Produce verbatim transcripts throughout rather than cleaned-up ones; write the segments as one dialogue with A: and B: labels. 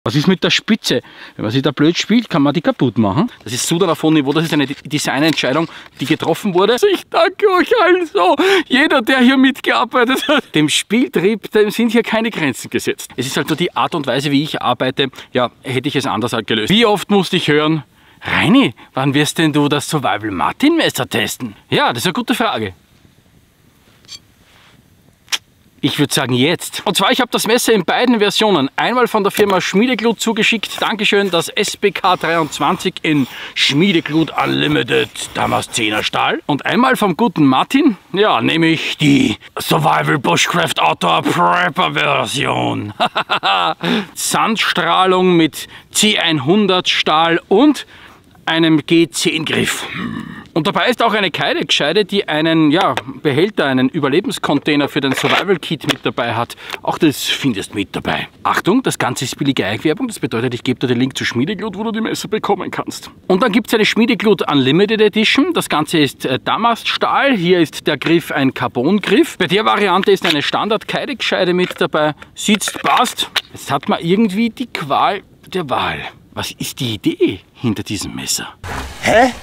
A: Was ist mit der Spitze? Wenn man sich da blöd spielt, kann man die kaputt machen. Das ist Sudanafon-Niveau, das ist eine Designentscheidung, die getroffen wurde. Ich danke euch allen so. Jeder, der hier mitgearbeitet hat. Dem Spieltrieb dem sind hier keine Grenzen gesetzt. Es ist halt nur die Art und Weise, wie ich arbeite. Ja, hätte ich es anders halt gelöst. Wie oft musste ich hören, Reini, wann wirst denn du das Survival Martin Messer testen? Ja, das ist eine gute Frage. Ich würde sagen jetzt. Und zwar, ich habe das Messer in beiden Versionen. Einmal von der Firma Schmiedeglut zugeschickt. Dankeschön, das S B K dreiundzwanzig in Schmiedeglut Unlimited Damaszener Stahl. Und einmal vom guten Martin, ja, nämlich die Survival Bushcraft Outdoor Prepper Version. Sandstrahlung mit C hundert Stahl und einem G zehn Griff. Und dabei ist auch eine Keidescheide, die einen ja, Behälter, einen Überlebenscontainer für den Survival Kit mit dabei hat. Auch das findest mit dabei. Achtung, das Ganze ist billige Eigenwerbung. Das bedeutet, ich gebe dir den Link zu Schmiedeglut, wo du die Messer bekommen kannst. Und dann gibt es eine Schmiedeglut Unlimited Edition. Das Ganze ist äh, Damaststahl. Hier ist der Griff ein Carbon-Griff. Bei der Variante ist eine Standard-Keidescheide mit dabei. Sitzt, passt. Jetzt hat man irgendwie die Qual der Wahl. Was ist die Idee hinter diesem Messer?
B: Hä?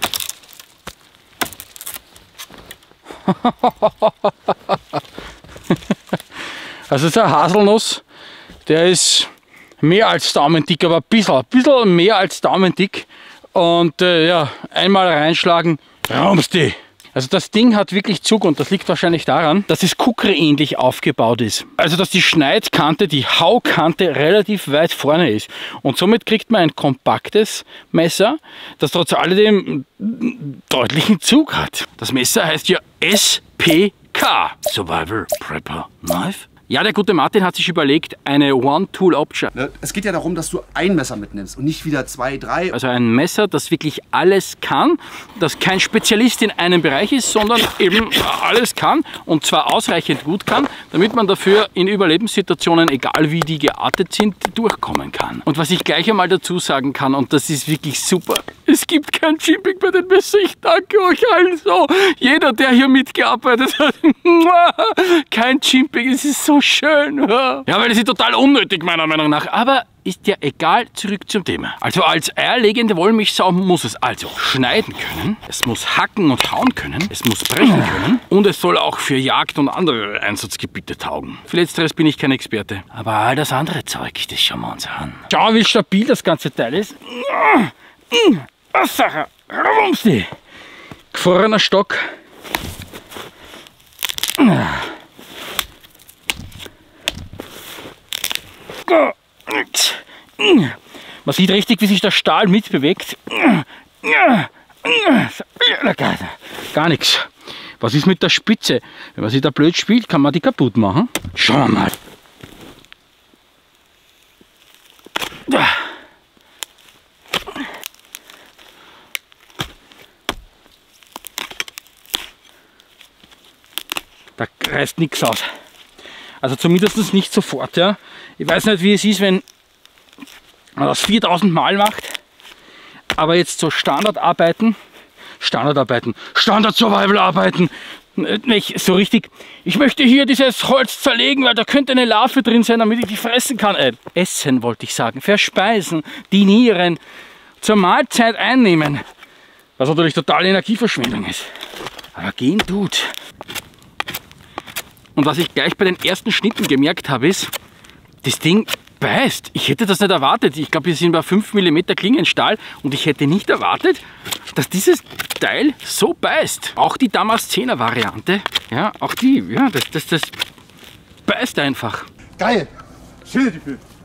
A: Also der Haselnuss, der ist mehr als daumendick, aber ein bisschen, ein bisschen mehr als daumendick. Und äh, ja, einmal reinschlagen, raumst die. Also das Ding hat wirklich Zug und das liegt wahrscheinlich daran, dass es Kukre-ähnlich aufgebaut ist. Also dass die Schneidkante, die Haukante relativ weit vorne ist. Und somit kriegt man ein kompaktes Messer, das trotz alledem deutlichen Zug hat. Das Messer heißt ja S P K, Survival Prepper Knife. Ja, der gute Martin hat sich überlegt, eine One-Tool-Option.
B: Es geht ja darum, dass du ein Messer mitnimmst und nicht wieder zwei, drei.
A: Also ein Messer, das wirklich alles kann, das kein Spezialist in einem Bereich ist, sondern eben alles kann und zwar ausreichend gut kann, damit man dafür in Überlebenssituationen, egal wie die geartet sind, durchkommen kann. Und was ich gleich einmal dazu sagen kann, und das ist wirklich super, es gibt kein Chimping bei den Messern. Ich danke euch allen so. Jeder, der hier mitgearbeitet hat. Kein Chimping, es ist so schön. Ja, weil es ist total unnötig, meiner Meinung nach. Aber ist ja egal, zurück zum Thema. Also als eierlegende Wollmilchsau muss es also schneiden können, es muss hacken und hauen können, es muss brechen können und es soll auch für Jagd und andere Einsatzgebiete taugen. Für Letzteres bin ich kein Experte. Aber all das andere Zeug, das schauen wir uns an. Schau, wie stabil das ganze Teil ist. Was Sache? Rumsti. Gefrorener Stock. Man sieht richtig, wie sich der Stahl mitbewegt. Gar nichts. Was ist mit der Spitze? Wenn man sich da blöd spielt, kann man die kaputt machen. Schauen wir mal. Da reißt nichts aus. Also zumindest nicht sofort. Ja. Ich weiß nicht, wie es ist, wenn man das viertausend Mal macht. Aber jetzt so Standardarbeiten, Standardarbeiten, Standard-Survival-Arbeiten, nicht so richtig. Ich möchte hier dieses Holz zerlegen, weil da könnte eine Larve drin sein, damit ich die fressen kann. Äh, essen wollte ich sagen, verspeisen, dinieren, zur Mahlzeit einnehmen. Was natürlich totale Energieverschwendung ist. Aber gehen tut. Und was ich gleich bei den ersten Schnitten gemerkt habe, ist, das Ding beißt. Ich hätte das nicht erwartet. Ich glaube, wir sind bei fünf Millimeter Klingenstahl und ich hätte nicht erwartet, dass dieses Teil so beißt. Auch die Damaszener Variante, ja, auch die, ja, das, das, das beißt einfach.
B: Geil! Schön.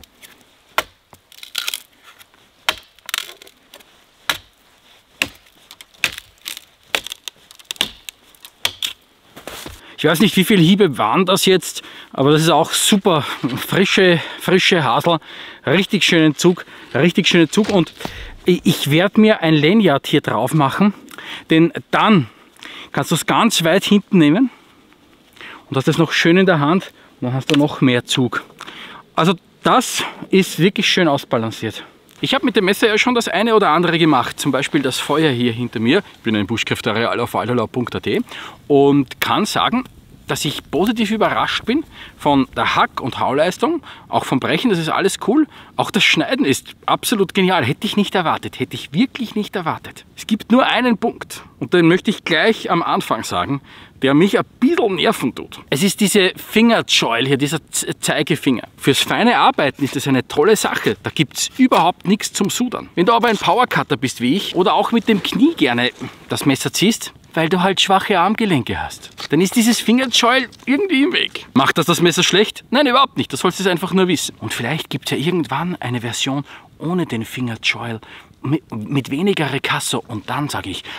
A: Ich weiß nicht, wie viele Hiebe waren das jetzt, aber das ist auch super frische, frische Hasel. Richtig schönen Zug, richtig schönen Zug. Und ich werde mir ein Lanyard hier drauf machen, denn dann kannst du es ganz weit hinten nehmen und hast es noch schön in der Hand und dann hast du noch mehr Zug. Also das ist wirklich schön ausbalanciert. Ich habe mit dem Messer ja schon das eine oder andere gemacht, zum Beispiel das Feuer hier hinter mir. Ich bin ein Bushcraft-Areal auf walderlaub punkt at und kann sagen, dass ich positiv überrascht bin von der Hack- und Hauleistung, auch vom Brechen, das ist alles cool. Auch das Schneiden ist absolut genial, hätte ich nicht erwartet, hätte ich wirklich nicht erwartet. Es gibt nur einen Punkt und den möchte ich gleich am Anfang sagen, der mich ein bisschen nerven tut. Es ist diese Fingerjoil hier, dieser Zeigefinger. Fürs feine Arbeiten ist das eine tolle Sache. Da gibt es überhaupt nichts zum Sudern. Wenn du aber ein Powercutter bist wie ich oder auch mit dem Knie gerne das Messer ziehst, weil du halt schwache Armgelenke hast, dann ist dieses Fingerjoil irgendwie im Weg. Macht das das Messer schlecht? Nein, überhaupt nicht. Das sollst du einfach nur wissen. Und vielleicht gibt es ja irgendwann eine Version ohne den Fingerjoil mit, mit weniger Recasso und dann sage ich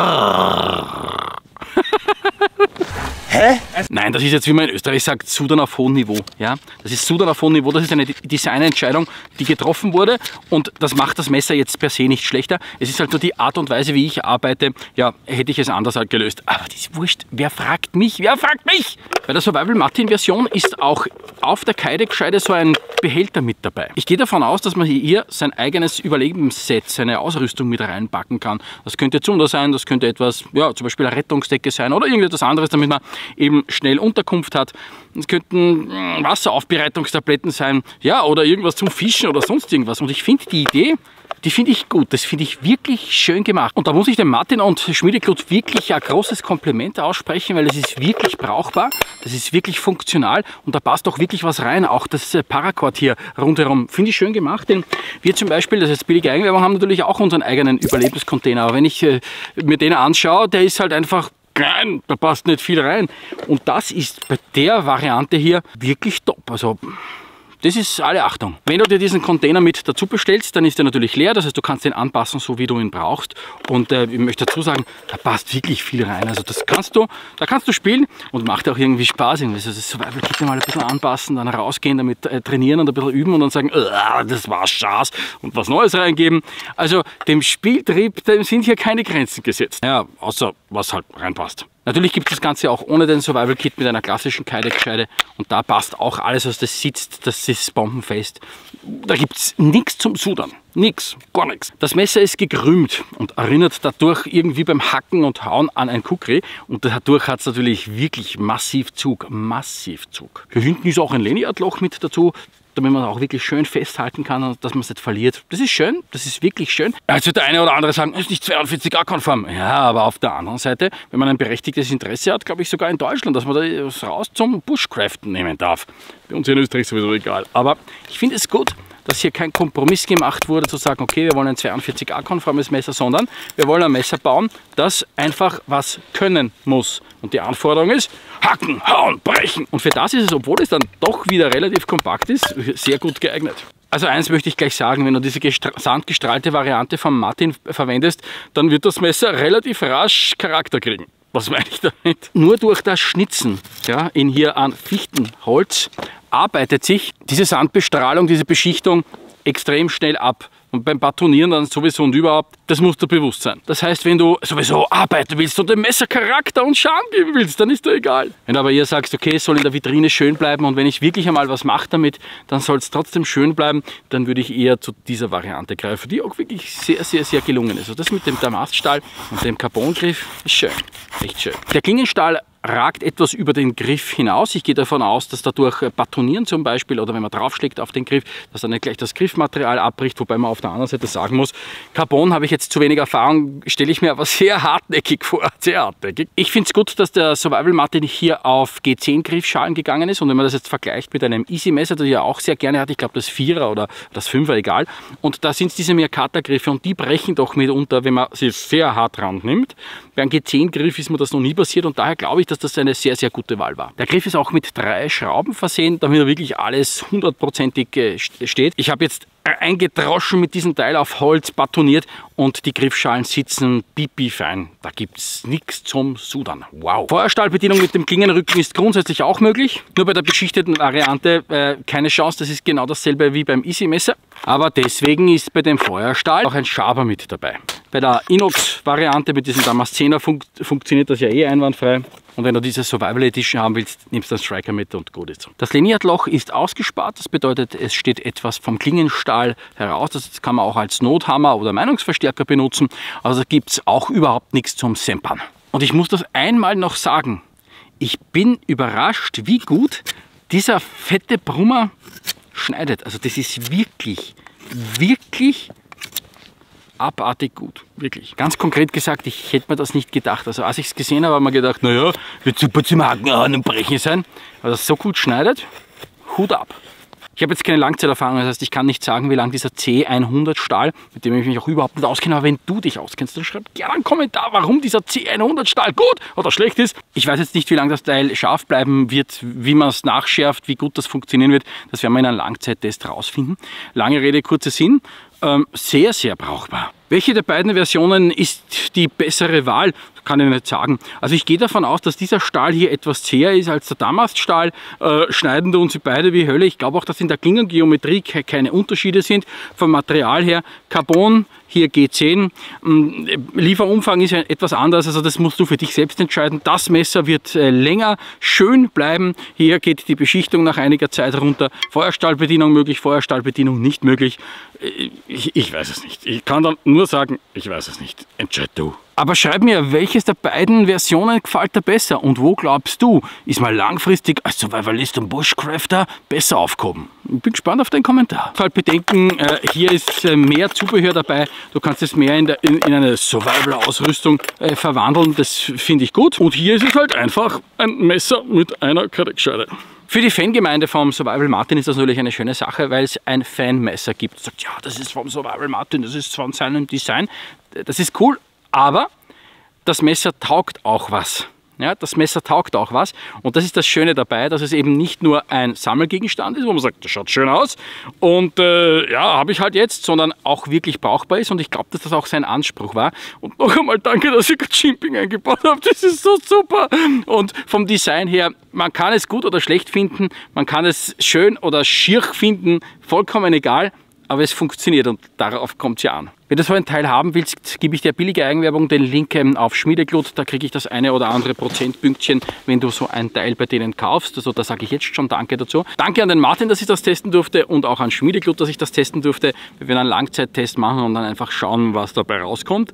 A: Hä? Nein, das ist jetzt, wie man in Österreich sagt, Sudern auf hohem Niveau. Ja? Das ist Sudern auf hohem Niveau, das ist eine Designentscheidung, die getroffen wurde und das macht das Messer jetzt per se nicht schlechter. Es ist halt nur die Art und Weise, wie ich arbeite, ja, hätte ich es anders halt gelöst. Aber das ist wurscht, wer fragt mich? Wer fragt mich? Bei der Survival Martin Version ist auch auf der Keidescheide so ein Behälter mit dabei. Ich gehe davon aus, dass man hier sein eigenes Überlebensset, seine Ausrüstung mit reinpacken kann. Das könnte Zunder sein, das könnte etwas, ja, zum Beispiel eine Rettungsdecke sein oder irgendetwas anderes, damit man eben schnell Unterkunft hat. Es könnten Wasseraufbereitungstabletten sein, ja, oder irgendwas zum Fischen oder sonst irgendwas. Und ich finde die Idee, die finde ich gut. Das finde ich wirklich schön gemacht. Und da muss ich dem Martin und Schmiedeklut wirklich ein großes Kompliment aussprechen, weil es ist wirklich brauchbar, das ist wirklich funktional und da passt auch wirklich was rein. Auch das Paracord hier rundherum finde ich schön gemacht. Denn wir zum Beispiel, das ist jetzt billige Eigenwerbung, haben natürlich auch unseren eigenen Überlebenscontainer. Aber wenn ich äh, mir den anschaue, der ist halt einfach klein, da passt nicht viel rein. Und das ist bei der Variante hier wirklich top. Also das ist alle Achtung. Wenn du dir diesen Container mit dazu bestellst, dann ist der natürlich leer. Das heißt, du kannst den anpassen, so wie du ihn brauchst. Und äh, ich möchte dazu sagen, da passt wirklich viel rein. Also das kannst du, da kannst du spielen und macht auch irgendwie Spaß. Also das Survival-Kit mal ein bisschen anpassen, dann rausgehen, damit äh, trainieren und ein bisschen üben und dann sagen, das war Schaß und was Neues reingeben. Also dem Spieltrieb, dem sind hier keine Grenzen gesetzt. Ja, außer was halt reinpasst. Natürlich gibt es das Ganze auch ohne den Survival-Kit mit einer klassischen Keidescheide und da passt auch alles, was das sitzt, das ist bombenfest. Da gibt es nichts zum Sudern, nichts, gar nichts. Das Messer ist gekrümmt und erinnert dadurch irgendwie beim Hacken und Hauen an ein Kukri und dadurch hat es natürlich wirklich massiv Zug, massiv Zug. Hier hinten ist auch ein Lanyard-Loch mit dazu, damit man auch wirklich schön festhalten kann und dass man es nicht verliert. Das ist schön, das ist wirklich schön. Jetzt wird der eine oder andere sagen, ist nicht zweiundvierzig A konform. Ja, aber auf der anderen Seite, wenn man ein berechtigtes Interesse hat, glaube ich sogar in Deutschland, dass man das raus zum Bushcraften nehmen darf. Bei uns hier in Österreich sowieso egal. Aber ich finde es gut, dass hier kein Kompromiss gemacht wurde, zu sagen, okay, wir wollen ein zweiundvierzig A konformes Messer, sondern wir wollen ein Messer bauen, das einfach was können muss. Und die Anforderung ist, hacken, hauen, brechen. Und für das ist es, obwohl es dann doch wieder relativ kompakt ist, sehr gut geeignet. Also eins möchte ich gleich sagen, wenn du diese sandgestrahlte Variante von Martin verwendest, dann wird das Messer relativ rasch Charakter kriegen. Was meine ich damit? Nur durch das Schnitzen, ja, in hier an Fichtenholz arbeitet sich diese Sandbestrahlung, diese Beschichtung extrem schnell ab. Und beim Batonieren dann sowieso und überhaupt, das muss dir bewusst sein. Das heißt, wenn du sowieso arbeiten willst und dem Messer Charakter und Charme geben willst, dann ist dir egal. Wenn du aber hier sagst, okay, es soll in der Vitrine schön bleiben und wenn ich wirklich einmal was mache damit, dann soll es trotzdem schön bleiben, dann würde ich eher zu dieser Variante greifen, die auch wirklich sehr, sehr, sehr gelungen ist. Also das mit dem Damaststahl und dem Carbongriff ist schön, echt schön. Der Klingenstahl ragt etwas über den Griff hinaus. Ich gehe davon aus, dass dadurch Batonieren zum Beispiel oder wenn man draufschlägt auf den Griff, dass dann nicht gleich das Griffmaterial abbricht, wobei man auf der anderen Seite sagen muss, Carbon habe ich jetzt zu wenig Erfahrung, stelle ich mir aber sehr hartnäckig vor, sehr hartnäckig. Ich finde es gut, dass der Survival Martin hier auf G zehn Griffschalen gegangen ist und wenn man das jetzt vergleicht mit einem Easy Messer, das ich ja auch sehr gerne hatte, ich glaube das Vierer oder das Fünfer, egal, und da sind es diese Mercator Griffe und die brechen doch mitunter, wenn man sie sehr hart rannimmt. Bei einem G zehn Griff ist mir das noch nie passiert und daher glaube ich, dass das eine sehr, sehr gute Wahl war. Der Griff ist auch mit drei Schrauben versehen, damit er wirklich alles hundertprozentig steht. Ich habe jetzt eingedroschen mit diesem Teil auf Holz, batoniert und die Griffschalen sitzen pipi fein. Da gibt es nichts zum Sudern. Wow. Feuerstahlbedienung mit dem Klingenrücken ist grundsätzlich auch möglich. Nur bei der beschichteten Variante äh, keine Chance. Das ist genau dasselbe wie beim Easy Messer. Aber deswegen ist bei dem Feuerstahl auch ein Schaber mit dabei. Bei der Inox-Variante mit diesem Damaszener fun funktioniert das ja eh einwandfrei. Und wenn du diese Survival Edition haben willst, nimmst du einen Striker mit und gut ist. Das Lanyard-Loch ist ausgespart, das bedeutet, es steht etwas vom Klingenstahl heraus. Das kann man auch als Nothammer oder Meinungsverstärker benutzen. Also gibt es auch überhaupt nichts zum Sempern. Und ich muss das einmal noch sagen, ich bin überrascht, wie gut dieser fette Brummer schneidet. Also das ist wirklich, wirklich abartig gut. Wirklich. Ganz konkret gesagt, ich hätte mir das nicht gedacht. Also als ich es gesehen habe, habe ich mir gedacht, naja, wird super zum Haken und Brechen sein. Aber das so gut schneidet, Hut ab. Ich habe jetzt keine Langzeiterfahrung, das heißt, ich kann nicht sagen, wie lang dieser C hundert Stahl, mit dem ich mich auch überhaupt nicht auskenne, aber wenn du dich auskennst, dann schreib gerne einen Kommentar, warum dieser C hundert Stahl gut oder schlecht ist. Ich weiß jetzt nicht, wie lange das Teil scharf bleiben wird, wie man es nachschärft, wie gut das funktionieren wird. Das werden wir in einem Langzeittest rausfinden. Lange Rede, kurzer Sinn. Ähm, sehr, sehr brauchbar. Welche der beiden Versionen ist die bessere Wahl? Kann ich nicht sagen. Also ich gehe davon aus, dass dieser Stahl hier etwas zäher ist als der Damaststahl. Äh, schneiden tun sie beide wie Hölle. Ich glaube auch, dass in der Klingengeometrie ke keine Unterschiede sind. Vom Material her Carbon, hier G zehn. Ähm, Lieferumfang ist ja etwas anders, also das musst du für dich selbst entscheiden. Das Messer wird äh, länger schön bleiben. Hier geht die Beschichtung nach einiger Zeit runter. Feuerstahlbedienung möglich, Feuerstahlbedienung nicht möglich. Äh, ich, ich weiß es nicht. Ich kann dann nur sagen, ich weiß es nicht. Entscheid du. Aber schreib mir, welches der beiden Versionen gefällt dir besser und wo glaubst du, ist mal langfristig als Survivalist und Bushcrafter besser aufgehoben? Ich bin gespannt auf deinen Kommentar. Halt bedenken, äh, hier ist äh, mehr Zubehör dabei. Du kannst es mehr in, der, in, in eine Survival-Ausrüstung äh, verwandeln. Das finde ich gut. Und hier ist es halt einfach ein Messer mit einer Karreckscheide. Für die Fangemeinde vom Survival Martin ist das natürlich eine schöne Sache, weil es ein Fanmesser gibt. Sagt, ja, das ist vom Survival Martin, das ist von seinem Design. Das ist cool. Aber das Messer taugt auch was. Ja, das Messer taugt auch was. Und das ist das Schöne dabei, dass es eben nicht nur ein Sammelgegenstand ist, wo man sagt, das schaut schön aus und äh, ja, habe ich halt jetzt, sondern auch wirklich brauchbar ist. Und ich glaube, dass das auch sein Anspruch war. Und noch einmal danke, dass ihr Chimping eingebaut habt. Das ist so super. Und vom Design her, man kann es gut oder schlecht finden, man kann es schön oder schier finden, vollkommen egal. Aber es funktioniert und darauf kommt es ja an. Wenn du so ein Teil haben willst, gebe ich dir billige Eigenwerbung, den Link auf Schmiedeglut, da kriege ich das eine oder andere Prozentpünktchen, wenn du so ein Teil bei denen kaufst. Also da sage ich jetzt schon Danke dazu. Danke an den Martin, dass ich das testen durfte und auch an Schmiedeglut, dass ich das testen durfte. Wir werden einen Langzeittest machen und dann einfach schauen, was dabei rauskommt.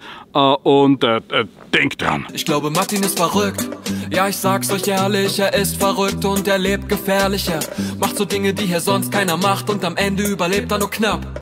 A: Und äh, äh, denk dran.
C: Ich glaube, Martin ist verrückt. Ja, ich sag's euch ehrlich, er ist verrückt und er lebt gefährlicher. Macht so Dinge, die hier sonst keiner macht und am Ende überlebt er nur knapp.